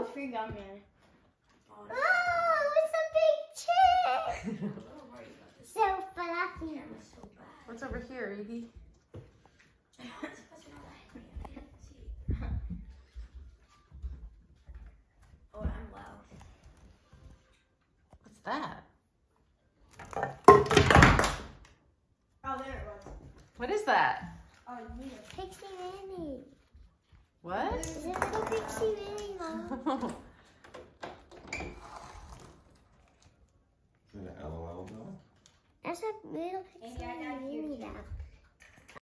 free gummy. Oh, it's a big chair. So fluffy. What's over here, Evie? Oh, I'm loud. What's that? Oh, there it was. What is that? Oh, you need it. Pixie Minnie. What? Is it little Pixie Minnie, Mom? Is it an LOL doll? That's a little Pixie And yeah, Minnie.